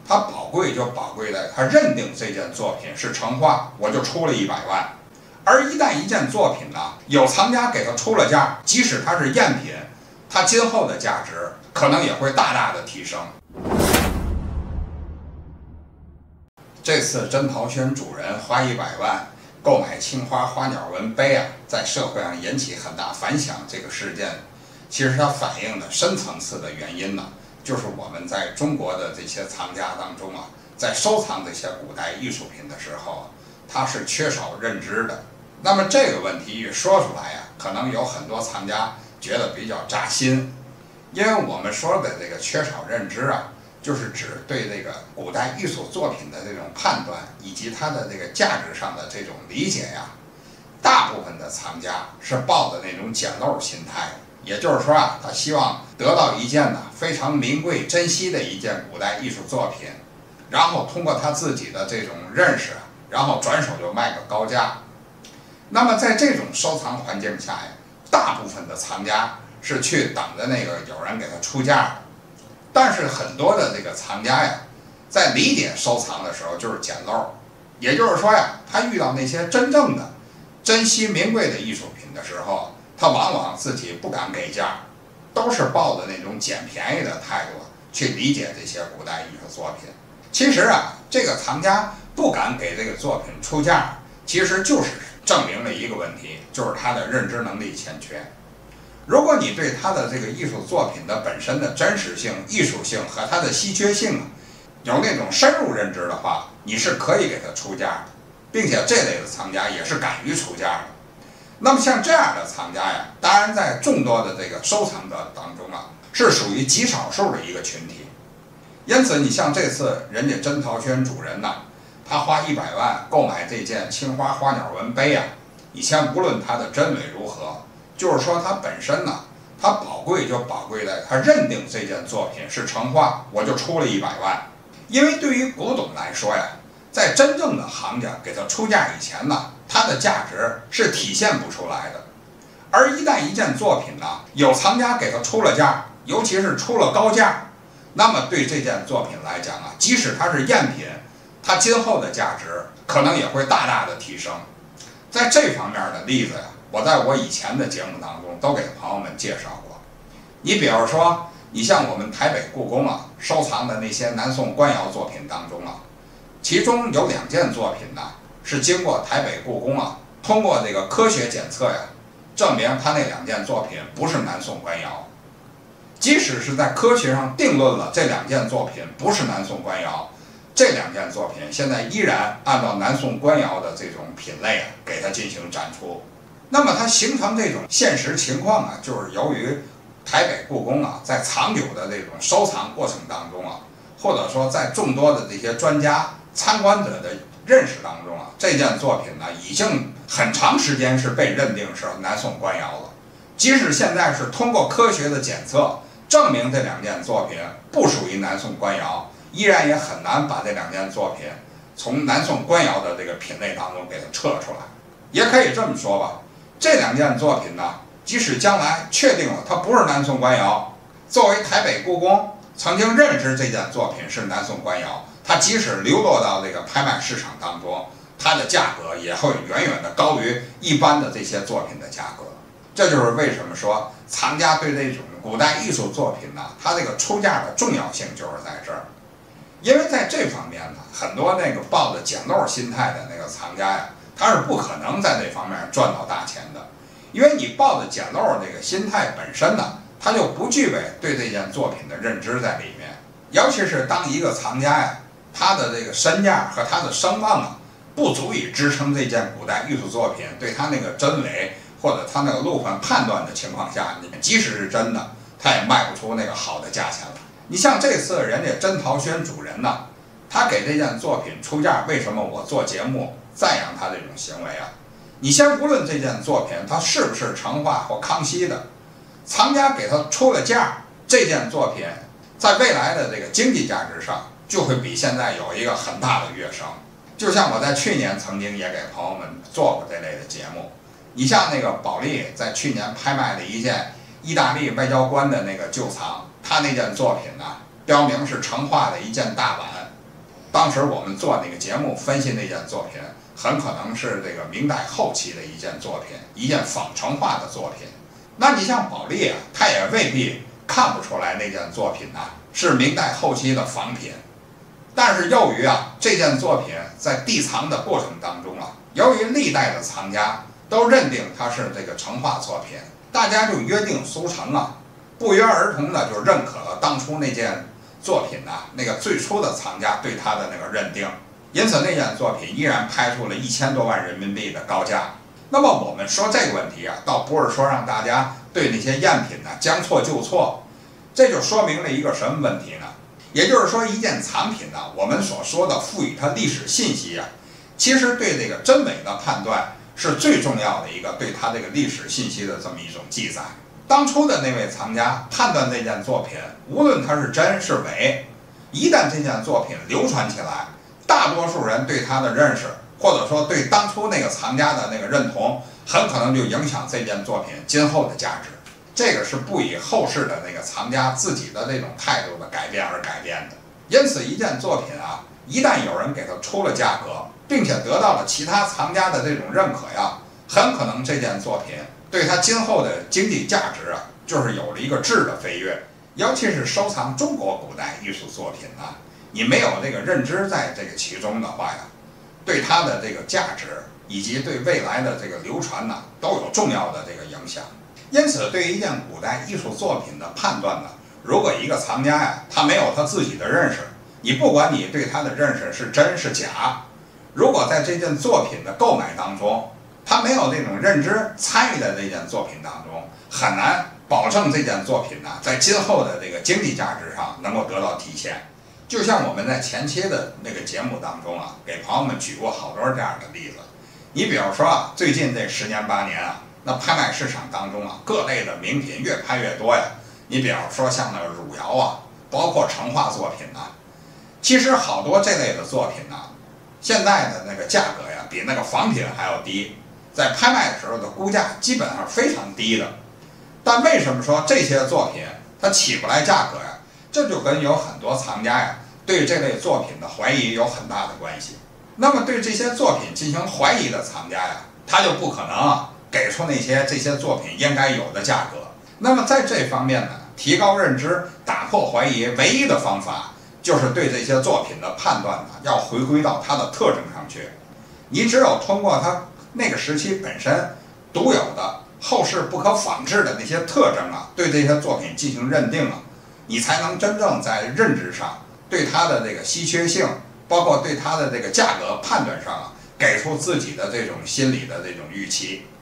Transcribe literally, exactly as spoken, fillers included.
它宝贵就宝贵在它认定这件作品是成画，我就出了一百万。而一旦一件作品呢，有藏家给它出了价，即使它是赝品，它今后的价值可能也会大大的提升。这次甄陶轩主人花一百万购买青花花鸟纹杯啊，在社会上引起很大反响。这个事件，其实它反映的深层次的原因呢，就是我们在中国的这些藏家当中啊，在收藏这些古代艺术品的时候，他是缺少认知的。那么这个问题一说出来呀、啊，可能有很多藏家觉得比较扎心，因为我们说的这个缺少认知啊，就是指对这个古代艺术作品的这种判断以及它的这个价值上的这种理解呀，大部分的藏家是抱的那种捡漏心态，也就是说啊，他希望得到一件呢非常名贵、珍惜的一件古代艺术作品，然后通过他自己的这种认识，然后转手就卖个高价。那么在这种收藏环境下呀，大部分的藏家是去等着那个有人给他出价的。但是很多的这个藏家呀，在理解收藏的时候就是捡漏，也就是说呀，他遇到那些真正的珍惜名贵的艺术品的时候，他往往自己不敢给价，都是抱着那种捡便宜的态度去理解这些古代艺术作品。其实啊，这个藏家不敢给这个作品出价，其实就是证明了一个问题，就是他的认知能力欠缺。如果你对他的这个艺术作品的本身的真实性、艺术性和它的稀缺性有那种深入认知的话，你是可以给他出价的，并且这类的藏家也是敢于出价的。那么像这样的藏家呀，当然在众多的这个收藏者当中啊，是属于极少数的一个群体。因此，你像这次人家甄陶轩主人呐，他花一百万购买这件青花花鸟纹杯啊，以前无论它的真伪如何，就是说它本身呢，它宝贵就宝贵在它认定这件作品是成画，我就出了一百万。因为对于古董来说呀，在真正的行家给它出价以前呢，它的价值是体现不出来的。而一旦一件作品呢，有藏家给它出了价，尤其是出了高价，那么对这件作品来讲啊，即使它是赝品，它今后的价值可能也会大大的提升。在这方面的例子呀，我在我以前的节目当中都给朋友们介绍过。你比如说，你像我们台北故宫啊收藏的那些南宋官窑作品当中啊，其中有两件作品呢是经过台北故宫啊通过这个科学检测呀，证明它那两件作品不是南宋官窑。即使是在科学上定论了这两件作品不是南宋官窑，这两件作品现在依然按照南宋官窑的这种品类啊给它进行展出。那么它形成这种现实情况啊，就是由于台北故宫啊在长久的这种收藏过程当中啊，或者说在众多的这些专家参观者的认识当中啊，这件作品呢已经很长时间是被认定是南宋官窑了。即使现在是通过科学的检测证明这两件作品不属于南宋官窑，依然也很难把这两件作品从南宋官窑的这个品类当中给它撤出来。也可以这么说吧，这两件作品呢，即使将来确定了它不是南宋官窑，作为台北故宫曾经认知这件作品是南宋官窑，它即使流落到这个拍卖市场当中，它的价格也会远远的高于一般的这些作品的价格。这就是为什么说藏家对这种古代艺术作品呢，它这个出价的重要性就是在这儿。因为在这方面呢，很多那个抱着捡漏心态的那个藏家呀，他是不可能在这方面赚到大钱的。因为你抱着捡漏这个心态本身呢，他就不具备对这件作品的认知在里面。尤其是当一个藏家呀，他的这个身价和他的声望啊，不足以支撑这件古代艺术作品对他那个真伪或者他那个路分判断的情况下，你即使是真的，他也卖不出那个好的价钱了。你像这次人家甄陶轩主人呢，他给这件作品出价，为什么我做节目赞扬他这种行为啊？你先无论这件作品它是不是成化或康熙的，藏家给他出了价，这件作品在未来的这个经济价值上就会比现在有一个很大的跃升。就像我在去年曾经也给朋友们做过这类的节目，你像那个保利在去年拍卖的一件意大利外交官的那个旧藏，他那件作品呢，标明是成化的一件大碗， 当时我们做那个节目分析那件作品，很可能是这个明代后期的一件作品，一件仿成画的作品。那你像保利啊，他也未必看不出来那件作品呢、啊、是明代后期的仿品。但是由于啊这件作品在递藏的过程当中啊，由于历代的藏家都认定它是这个成画作品，大家就约定俗成啊，不约而同的就认可了当初那件作品呢、啊，那个最初的藏家对它的那个认定，因此那件作品依然拍出了一千多万人民币的高价。那么我们说这个问题啊，倒不是说让大家对那些赝品呢将错就错，这就说明了一个什么问题呢？也就是说，一件藏品呢，我们所说的赋予它历史信息啊，其实对这个真伪的判断是最重要的一个对它这个历史信息的这么一种记载。当初的那位藏家判断这件作品，无论它是真是伪，一旦这件作品流传起来，大多数人对它的认识，或者说对当初那个藏家的那个认同，很可能就影响这件作品今后的价值。这个是不以后世的那个藏家自己的那种态度的改变而改变的。因此，一件作品啊，一旦有人给它出了价格，并且得到了其他藏家的这种认可呀，很可能这件作品对它今后的经济价值啊，就是有了一个质的飞跃。尤其是收藏中国古代艺术作品啊，你没有这个认知在这个其中的话呀，对它的这个价值以及对未来的这个流传呢，都有重要的这个影响。因此，对于一件古代艺术作品的判断呢，如果一个藏家呀，他没有他自己的认识，你不管你对他的认识是真是假，如果在这件作品的购买当中，他没有那种认知参与在这件作品当中，很难保证这件作品呢，在今后的这个经济价值上能够得到体现。就像我们在前期的那个节目当中啊，给朋友们举过好多这样的例子。你比如说啊，最近这十年八年啊，那拍卖市场当中啊，各类的名品越拍越多呀。你比如说像那个汝窑啊，包括成画作品呐、啊，其实好多这类的作品呢、啊，现在的那个价格呀，比那个仿品还要低，在拍卖的时候的估价基本上非常低的。但为什么说这些作品它起不来价格呀？这就跟有很多藏家呀对这类作品的怀疑有很大的关系。那么对这些作品进行怀疑的藏家呀，他就不可能啊给出那些这些作品应该有的价格。那么在这方面呢，提高认知、打破怀疑，唯一的方法就是对这些作品的判断呢，要回归到它的特征上去。你只有通过它那个时期本身独有的、后世不可仿制的那些特征啊，对这些作品进行认定啊，你才能真正在认知上对它的这个稀缺性，包括对它的这个价格判断上啊，给出自己的这种心理的这种预期。